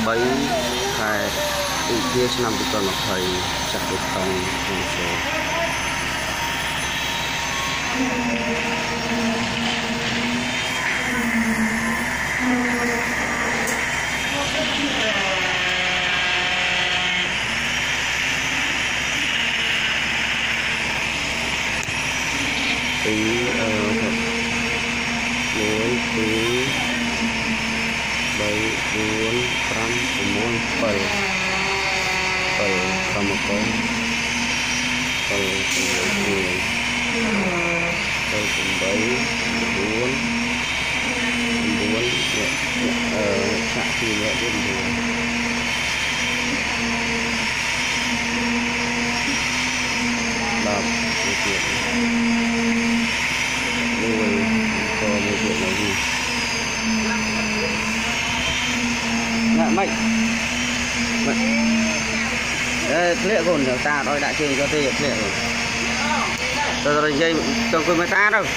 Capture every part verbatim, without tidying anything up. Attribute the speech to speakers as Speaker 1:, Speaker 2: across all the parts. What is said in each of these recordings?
Speaker 1: bảy khai tự kia năm mươi con một thầy chặt được tông con số tí ở thật muối tí bảy bốn trăm bốn bảy bảy trăm một con bảy trăm bảy bảy trăm bảy bốn bốn ở xã thì lại bốn bốn làm một chuyện nuôi cho một chuyện này đi ngại mạnh lệ còn nhiều ta đôi đại trên cho tôi lệ rồi tôi rồi dây trong tôi mới ta đâu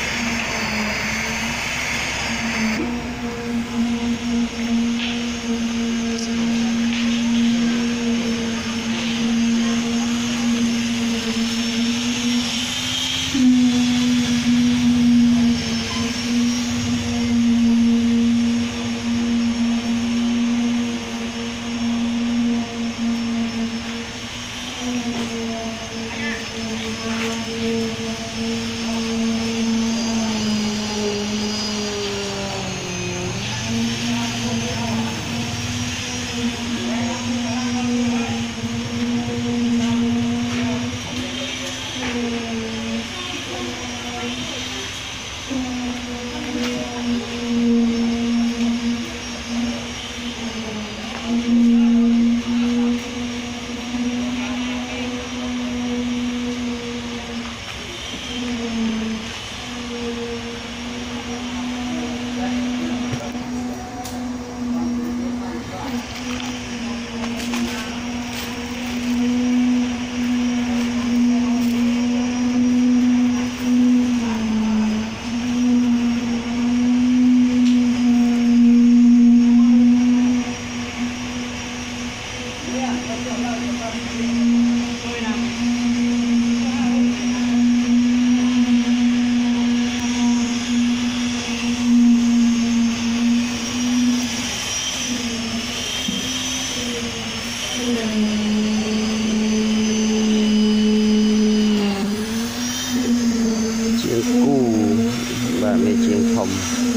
Speaker 1: chiên cu và mê chiên phòng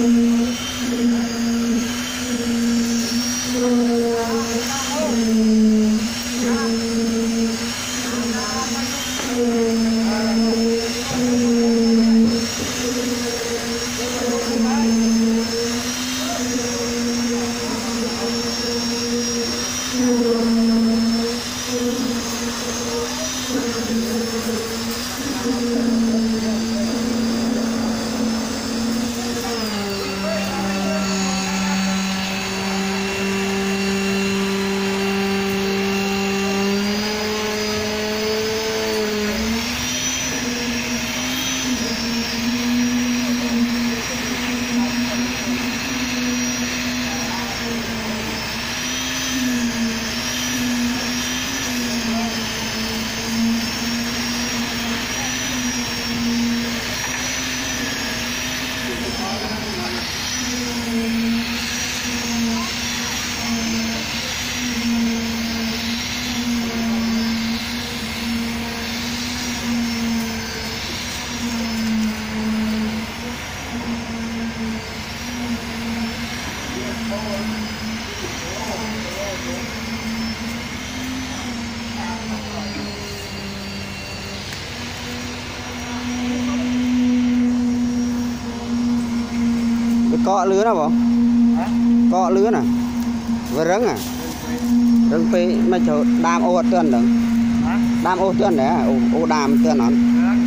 Speaker 1: cọ lứa nào không? Cọ lứa nè, vừa rắn à, rắn phi mà chờ đam ô tuyên được, đam ô tuyên đấy, ô, ô đam tuyên nó.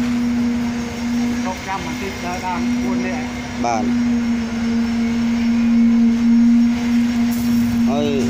Speaker 1: Bền. Ôi.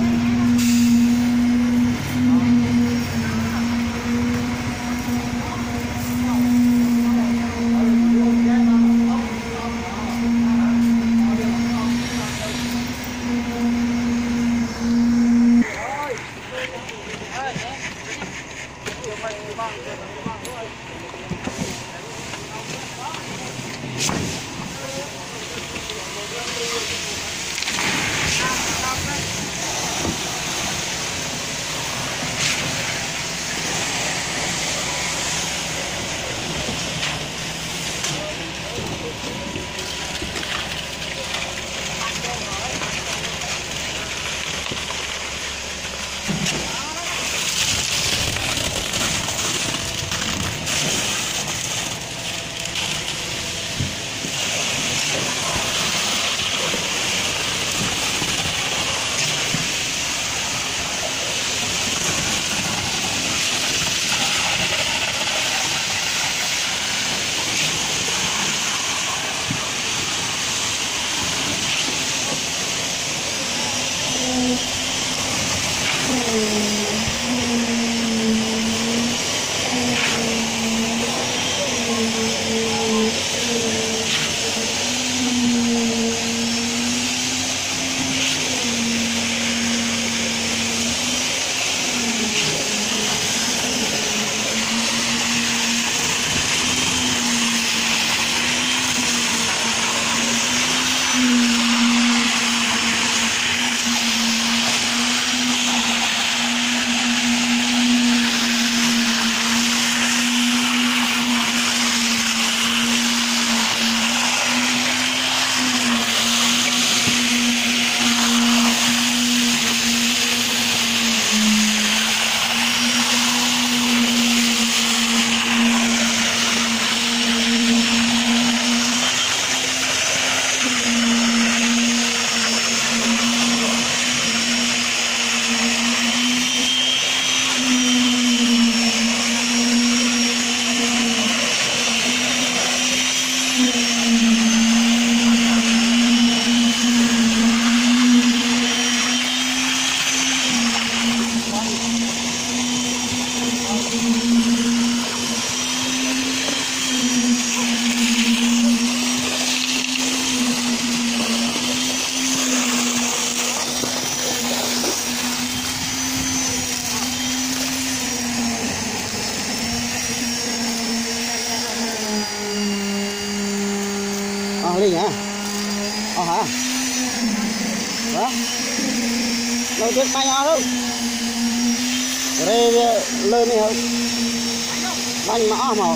Speaker 1: Ờ hả? Đó. Đầu tiên bay nhỏ đâu. Rồi lên này không? Bánh mỏ màu.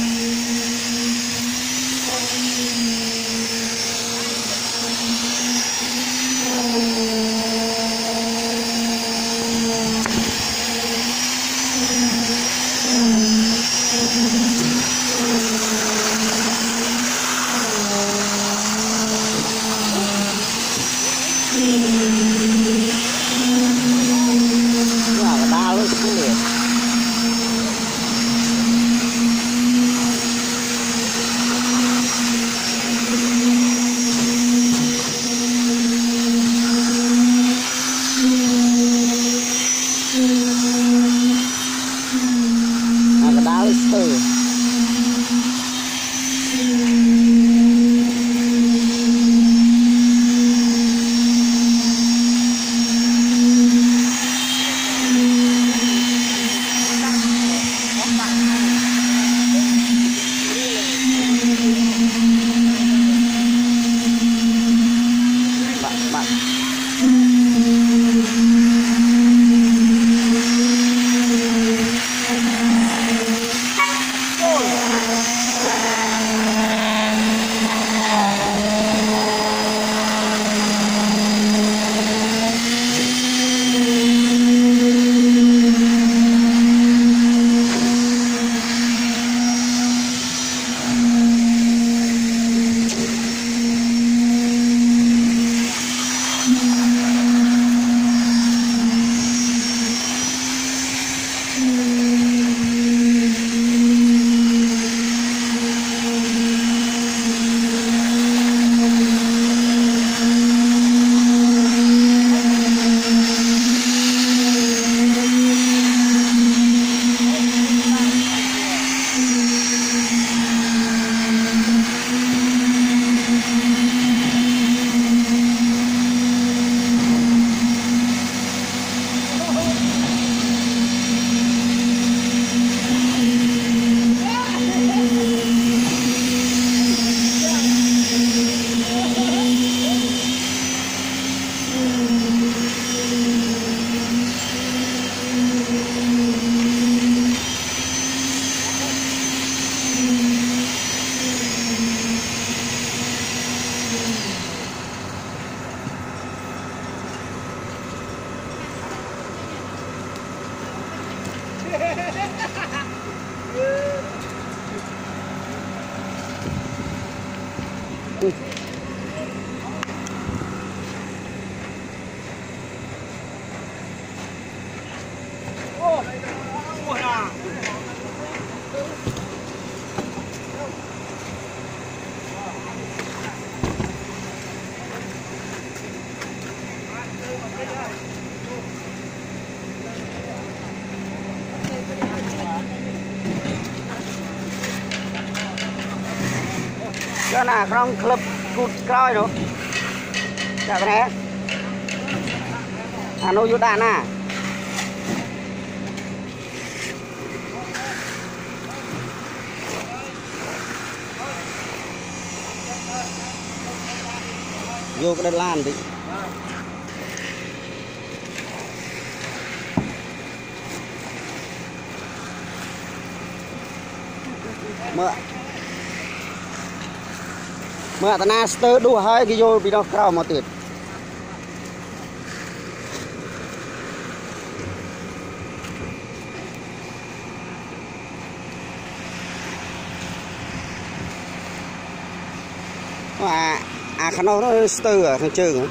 Speaker 1: Đau luôn cũng liền. À, cái đau lên từ. Cái này trong club cút coi rồi. Chào cái này. À nô vô đàn à. Vô cái đất lan đi. Mơ mơ ta na stir đua hơi cái vô bị nó cao một tiệt. À à khả năng nó stir ở thằng trường.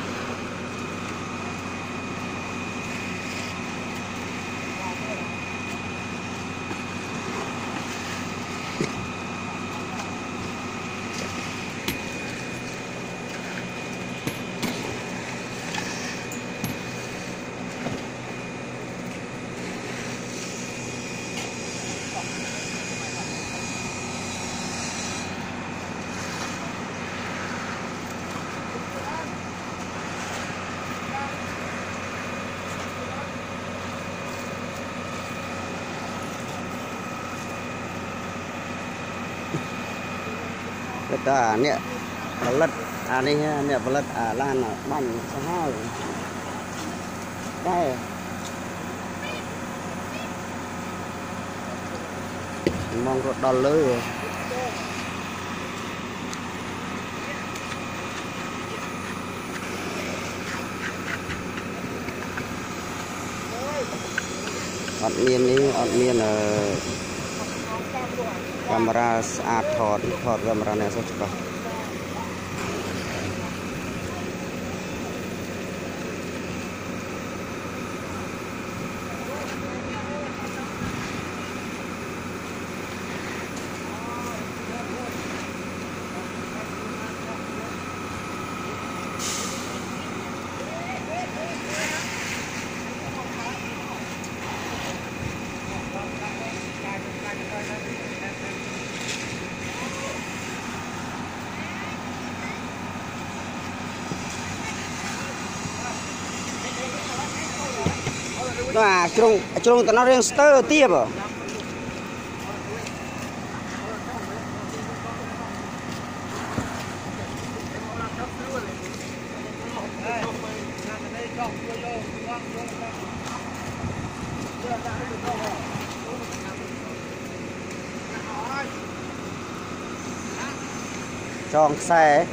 Speaker 1: Kita ni lật à đây nè vật lật à lan là bánh sao hai đây mong rốt đòn lưới rồi ọt miên đi ọt miên là camera sạc thọt thọt camera này sao chụp à chung chung tao nó riêng stir tiếp à chọn xe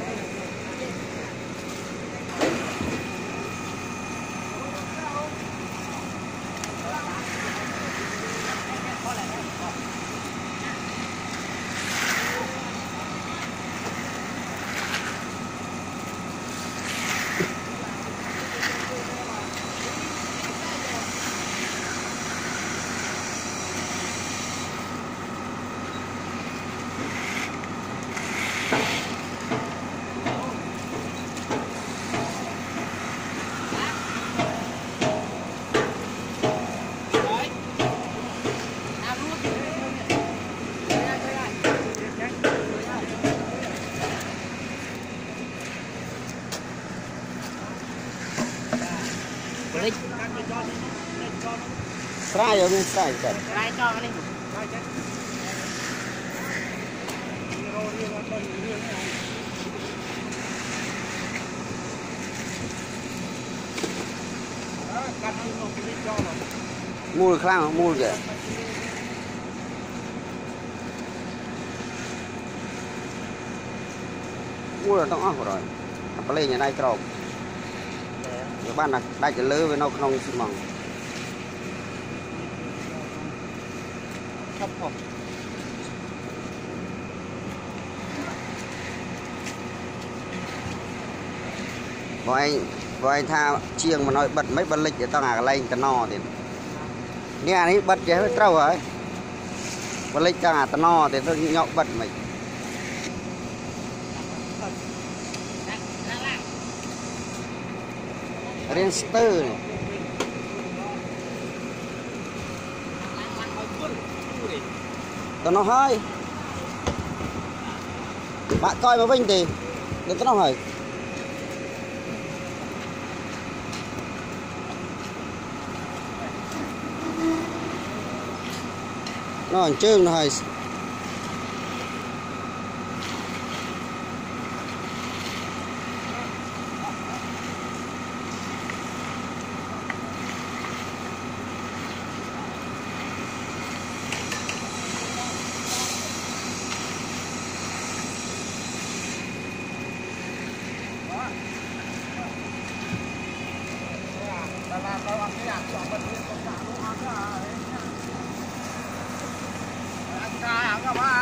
Speaker 1: Try rồi mình try rồi.
Speaker 2: Try cho cái này.
Speaker 1: Mua được khang không? Mua được kìa. Mua được trong óc rồi. Apa lên nhà đây trộm. Các bạn là đây cái lứa với nó không xi măng.
Speaker 2: Thấp không?
Speaker 1: Bọn anh bọn anh tha chiêng mà nói bật mấy bật lịch để tao ngả lên tao no thì nghe này bật cái hết trâu rồi bật lịch tao ngả tao no thì tôi nhậu bật mày riêng stir này tao nó hơi bạn coi mà vinh thì để tao nó hơi nó hình chương nó hơi
Speaker 2: Hãy subscribe cho kênh Ghiền Mì Gõ để không bỏ lỡ những video hấp dẫn.